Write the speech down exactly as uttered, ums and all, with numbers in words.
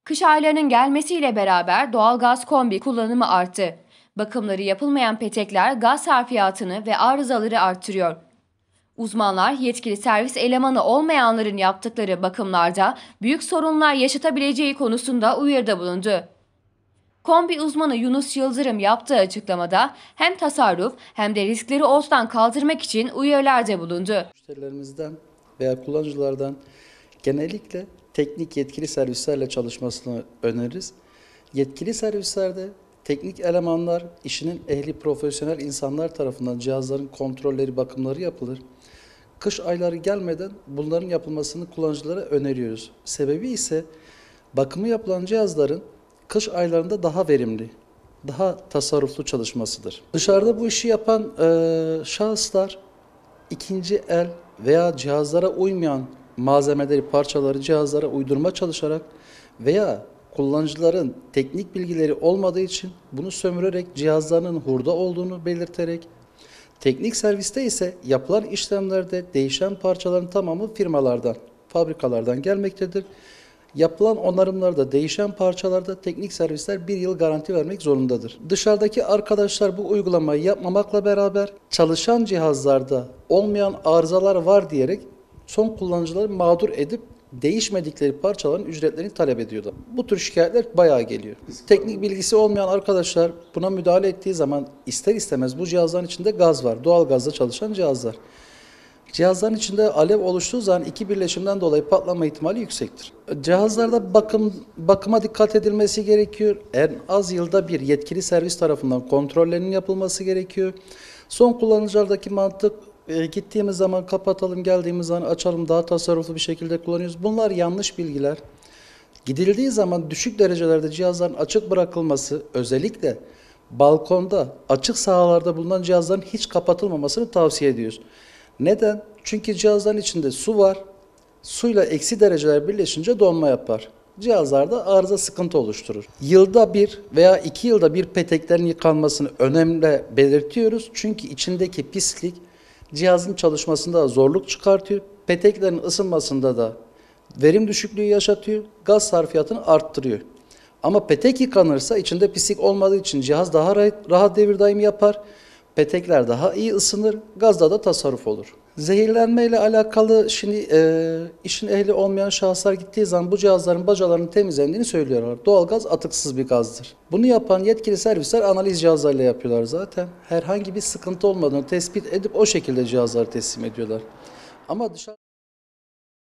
Kış aylarının gelmesiyle beraber doğalgaz kombi kullanımı arttı. Bakımları yapılmayan petekler gaz sarfiyatını ve arızaları arttırıyor. Uzmanlar yetkili servis elemanı olmayanların yaptıkları bakımlarda büyük sorunlar yaşatabileceği konusunda uyarıda bulundu. Kombi uzmanı Yunus Yıldırım yaptığı açıklamada hem tasarruf hem de riskleri ortadan kaldırmak için uyarılarda bulundu. Müşterilerimizden veya kullanıcılardan genellikle teknik yetkili servislerle çalışmasını öneririz. Yetkili servislerde teknik elemanlar, işinin ehli profesyonel insanlar tarafından cihazların kontrolleri, bakımları yapılır. Kış ayları gelmeden bunların yapılmasını kullanıcılara öneriyoruz. Sebebi ise bakımı yapılan cihazların kış aylarında daha verimli, daha tasarruflu çalışmasıdır. Dışarıda bu işi yapan e, şahıslar ikinci el veya cihazlara uymayan malzemeleri, parçaları cihazlara uydurma çalışarak veya kullanıcıların teknik bilgileri olmadığı için bunu sömürerek cihazlarının hurda olduğunu belirterek, teknik serviste ise yapılan işlemlerde değişen parçaların tamamı firmalardan, fabrikalardan gelmektedir. Yapılan onarımlarda, değişen parçalarda teknik servisler bir yıl garanti vermek zorundadır. Dışarıdaki arkadaşlar bu uygulamayı yapmamakla beraber çalışan cihazlarda olmayan arızalar var diyerek son kullanıcıları mağdur edip değişmedikleri parçaların ücretlerini talep ediyorlar. Bu tür şikayetler bayağı geliyor. Teknik bilgisi olmayan arkadaşlar buna müdahale ettiği zaman ister istemez bu cihazların içinde gaz var. Doğal gazla çalışan cihazlar. Cihazların içinde alev oluştuğu zaman iki birleşimden dolayı patlama ihtimali yüksektir. Cihazlarda bakım bakıma dikkat edilmesi gerekiyor. En az yılda bir yetkili servis tarafından kontrollerinin yapılması gerekiyor. Son kullanıcılardaki mantık e, gittiğimiz zaman kapatalım, geldiğimiz zaman açalım, daha tasarruflu bir şekilde kullanıyoruz. Bunlar yanlış bilgiler. Gidildiği zaman düşük derecelerde cihazların açık bırakılması, özellikle balkonda, açık sahalarda bulunan cihazların hiç kapatılmamasını tavsiye ediyoruz. Neden? Çünkü cihazların içinde su var. Suyla eksi dereceler birleşince donma yapar. Cihazlarda arıza sıkıntı oluşturur. Yılda bir veya iki yılda bir peteklerin yıkanmasını önemli belirtiyoruz. Çünkü içindeki pislik cihazın çalışmasında da zorluk çıkartıyor. Peteklerin ısınmasında da verim düşüklüğü yaşatıyor. Gaz sarfiyatını arttırıyor. Ama petek yıkanırsa içinde pislik olmadığı için cihaz daha rahat, rahat devir daimi yapar. Petekler daha iyi ısınır, gazda da tasarruf olur. Zehirlenme ile alakalı şimdi e, işin ehli olmayan şahıslar gittiği zaman bu cihazların bacalarının temizlendiğini söylüyorlar. Doğalgaz atıksız bir gazdır. Bunu yapan yetkili servisler analiz cihazlarıyla yapıyorlar zaten. Herhangi bir sıkıntı olmadığını tespit edip o şekilde cihazları teslim ediyorlar. Ama dışarı